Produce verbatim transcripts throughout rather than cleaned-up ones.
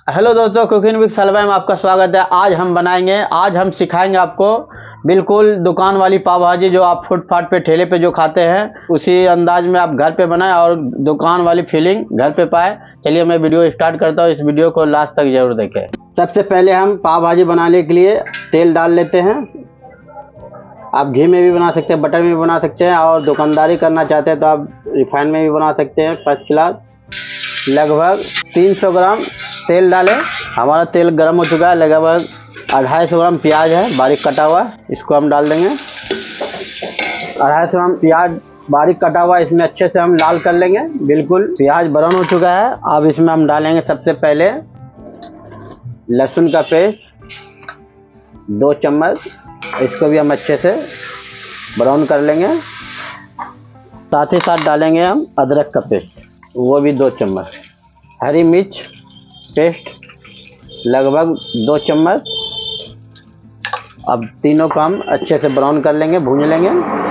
Hello दोस्तों, cooking with सलवा में आपका स्वागत है। आज हम बनाएंगे आज हम सिखाएंगे आपको बिल्कुल दुकान वाली पाव भाजी जो आप फुटपाथ पे ठेले पे जो खाते हैं उसी अंदाज में आप घर पे बनाएं और दुकान वाली फीलिंग घर पे पाए। चलिए मैं वीडियो स्टार्ट करता हूँ, इस वीडियो को लास्ट तक जरूर देखें। सबसे पहले हम पाव भाजी बनाने के लिए तेल डाल लेते हैं। आप घी में भी बना सकते हैं, बटर में भी बना सकते हैं, और दुकानदारी करना चाहते हैं तो आप रिफाइंड में भी बना सकते हैं। फर्स्ट क्लास लगभग तीन सौ ग्राम तेल डालें। हमारा तेल गर्म हो चुका है। लगभग अढ़ाई सौ ग्राम प्याज है बारीक कटा हुआ, इसको हम डाल देंगे। अढ़ाई सौ ग्राम प्याज बारीक कटा हुआ इसमें अच्छे से हम लाल कर लेंगे। बिल्कुल प्याज ब्राउन हो चुका है। अब इसमें हम डालेंगे सबसे पहले लहसुन का पेस्ट दो चम्मच, इसको भी हम अच्छे से ब्राउन कर लेंगे। साथ ही साथ डालेंगे हम अदरक का पेस्ट, वो भी दो चम्मच। हरी मिर्च पेस्ट लगभग दो चम्मच। अब तीनों को हम अच्छे से ब्राउन कर लेंगे, भून लेंगे।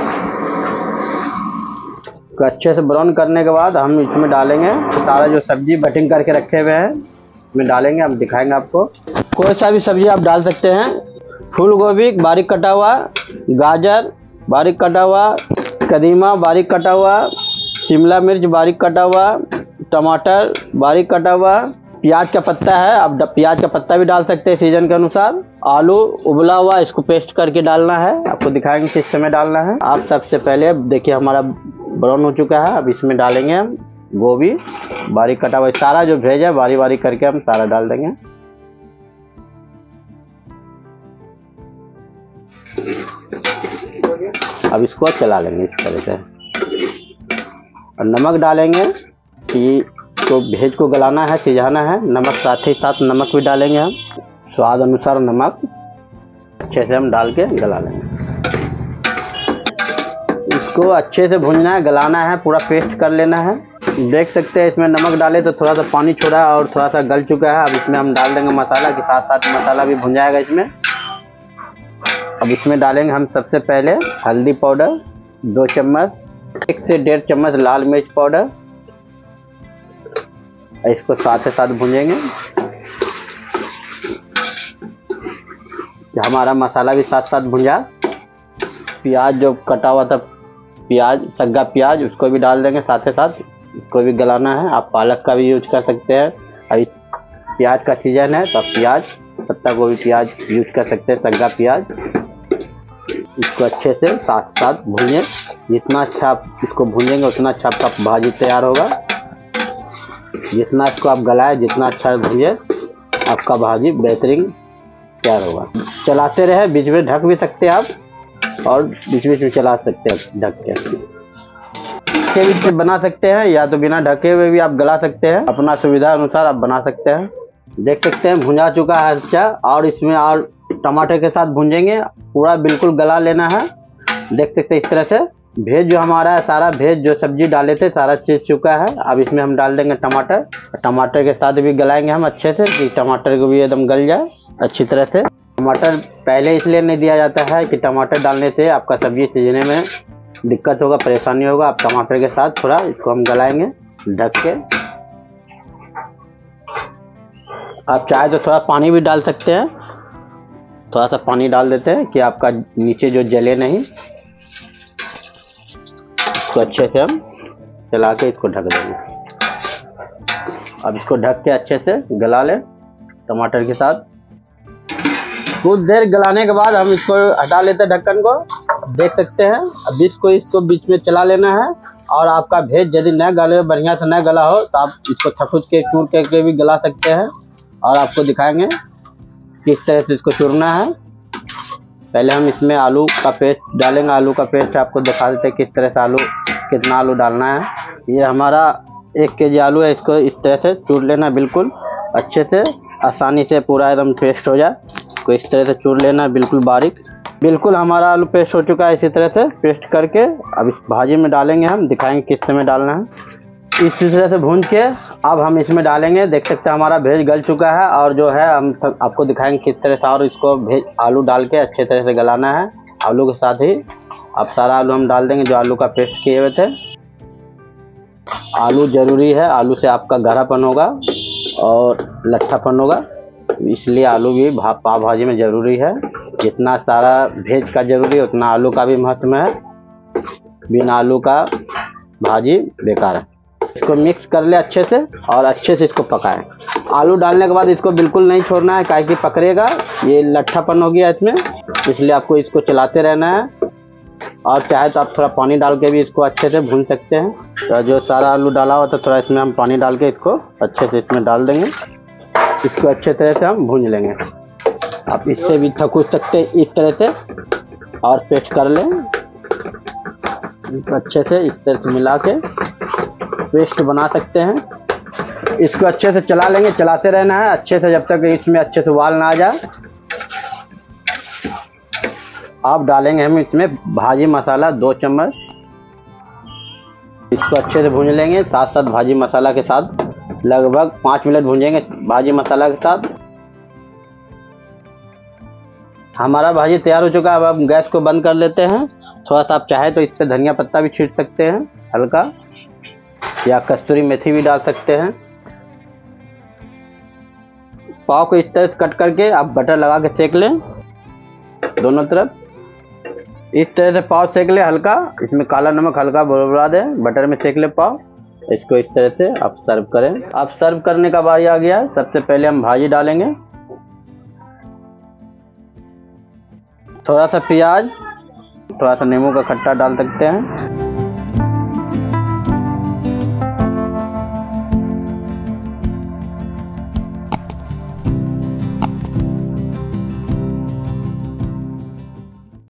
तो अच्छे से ब्राउन करने के बाद हम इसमें डालेंगे सारा जो सब्जी कटिंग करके रखे हुए हैं इसमें डालेंगे। हम दिखाएंगे आपको। कोई सा भी सब्जी आप डाल सकते हैं। फूल गोभी बारीक कटा हुआ, गाजर बारीक कटा हुआ, कदीमा बारीक कटा हुआ, शिमला मिर्च बारीक कटा हुआ, टमाटर बारीक कटा हुआ, प्याज का पत्ता है, आप प्याज का पत्ता भी डाल सकते हैं सीजन के अनुसार। आलू उबला हुआ, इसको पेस्ट करके डालना है। आपको दिखाएंगे किस समय डालना है। आप सबसे पहले देखिए हमारा ब्राउन हो चुका है। अब इसमें डालेंगे हम गोभी बारीक कटा हुआ, सारा जो भेज है बारी बारी करके हम सारा डाल देंगे। अब इसको चला लेंगे इस तरह से, और नमक डालेंगे कि तो भेज को गलाना है, सिझाना है। नमक साथ ही साथ नमक भी डालेंगे हम, स्वाद अनुसार नमक अच्छे से हम डाल के गला लेंगे। इसको अच्छे से भूनना है, गलाना है, पूरा पेस्ट कर लेना है। देख सकते हैं इसमें नमक डाले तो थोड़ा सा पानी छोड़ा और थोड़ा सा गल चुका है। अब इसमें हम डाल देंगे मसाला के साथ साथ मसाला भी भुन जाएगा इसमें। अब इसमें डालेंगे हम सबसे पहले हल्दी पाउडर दो चम्मच, एक से डेढ़ चम्मच लाल मिर्च पाउडर। इसको साथ ही साथ भूनेंगे। हमारा मसाला भी साथ साथ भुंजा। प्याज जो कटा हुआ था, प्याज सग्गा प्याज, उसको भी डाल देंगे साथ ही साथ। इसको भी गलाना है। आप पालक का भी यूज कर सकते हैं। अभी प्याज का सीजन है तो आप प्याज पत्ता को भी प्याज यूज कर सकते हैं, सग्गा प्याज। इसको अच्छे से साथ साथ भूनें। जितना अच्छा आप इसको भूनेंगे उतना अच्छा आपका भाजी तैयार होगा। जितना इसको आप गलाए, जितना अच्छा भूंजे, आपका भाजी बेहतरीन तैयार होगा। चलाते रहे, बीच में ढक भी सकते हैं आप, और बीच बीच में चला सकते हैं ढक के। इसके बीच में बना सकते हैं या तो बिना ढके हुए भी आप गला सकते हैं, अपना सुविधा अनुसार आप बना सकते हैं। देख सकते हैं भुंजा चुका है अच्छा, और इसमें और टमाटर के साथ भूंजेंगे, पूरा बिल्कुल गला लेना है। देख सकते हैं इस तरह से भेज जो हमारा है, सारा भेज जो सब्जी डाले थे सारा चीज चुका है। अब इसमें हम डाल देंगे टमाटर। टमाटर के साथ भी गलाएंगे हम अच्छे से, कि टमाटर को भी एकदम गल जाए अच्छी तरह से। टमाटर पहले इसलिए नहीं दिया जाता है कि टमाटर डालने से आपका सब्जी सीजने में दिक्कत होगा, परेशानी होगा। आप टमाटर के साथ थोड़ा इसको हम गलाएंगे ढक के। आप चाहे तो थोड़ा पानी भी डाल सकते हैं, थोड़ा सा पानी डाल देते हैं कि आपका नीचे जो जले नहीं। इसको अच्छे से हम चला के इसको ढक देंगे। अब इसको ढक के अच्छे से गला लें टमाटर के साथ। कुछ देर गलाने के बाद हम इसको हटा लेते हैं ढक्कन को। देख सकते हैं अब इसको इसको बीच में चला लेना है। और आपका भेज यदि न गले, बढ़िया से न गला हो तो आप इसको थकुच के चूर करके भी गला सकते हैं। और आपको दिखाएंगे किस तरह से इसको चूरना है। पहले हम इसमें आलू का पेस्ट डालेंगे। आलू का पेस्ट आपको दिखा देते हैं किस तरह से आलू, कितना आलू डालना है। ये हमारा एक केजी आलू है, इसको इस तरह से चूर लेना बिल्कुल अच्छे से, आसानी से पूरा एकदम पेस्ट हो जाए। इसको इस तरह से चूर लेना बिल्कुल बारीक। बिल्कुल हमारा आलू पेस्ट हो चुका है। इसी तरह से पेस्ट करके अब इस भाजी में डालेंगे। हम दिखाएंगे किस समय डालना है। इस तरह से भून के अब हम इसमें डालेंगे। देख सकते हैं हमारा भेज गल चुका है, और जो है हम आपको दिखाएंगे किस तरह से। और इसको भेज आलू डाल के अच्छे तरह से गलाना है। आलू के साथ ही अब सारा आलू हम डाल देंगे जो आलू का पेस्ट किए हुए थे। आलू जरूरी है, आलू से आपका गाढ़ापन होगा और लट्ठापन होगा, इसलिए आलू भी भा, पाव भाजी में ज़रूरी है। जितना सारा भेज का ज़रूरी है उतना आलू का भी महत्व है। बिना आलू का भाजी बेकार है। इसको मिक्स कर ले अच्छे से और अच्छे से इसको पकाएं। आलू डालने के बाद इसको बिल्कुल नहीं छोड़ना है, काहे कि पकड़ेगा, ये लट्ठापन हो गया इसमें, इसलिए आपको इसको चलाते रहना है। और चाहे तो आप थोड़ा पानी डाल के भी इसको अच्छे से भून सकते हैं। तो जो सारा आलू डाला हुआ था थोड़ा इसमें हम पानी डाल के इसको अच्छे से इसमें डाल देंगे। इसको अच्छे तरह से हम भून लेंगे। आप इससे भी थकूच सकते हैं इस तरह से, और पेस्ट कर लें अच्छे से, इस तरह से मिला के पेस्ट बना सकते हैं। इसको अच्छे से चला लेंगे, चलाते रहना है अच्छे से जब तक इसमें अच्छे से उबाल ना आ जाए। अब डालेंगे हम इसमें भाजी मसाला दो चम्मच। इसको अच्छे से भून लेंगे साथ साथ भाजी मसाला के साथ, लगभग पाँच मिनट भूनेंगे भाजी मसाला के साथ। हमारा भाजी तैयार हो चुका है। अब हम गैस को बंद कर लेते हैं। थोड़ा सा आप चाहे तो इस पर धनिया पत्ता भी छींट सकते हैं हल्का, या कस्तूरी मेथी भी डाल सकते हैं। पाव को इस तरह से कट करके आप बटर लगा के सेक लें दोनों तरफ। इस तरह से पाव सेक ले हल्का, इसमें काला नमक हल्का बुरबुरा दें, बटर में सेक ले पाव। इसको इस तरह से आप सर्व करें। अब सर्व करने का बारी आ गया है। सबसे पहले हम भाजी डालेंगे, थोड़ा सा प्याज, थोड़ा सा नींबू का खट्टा डाल सकते हैं।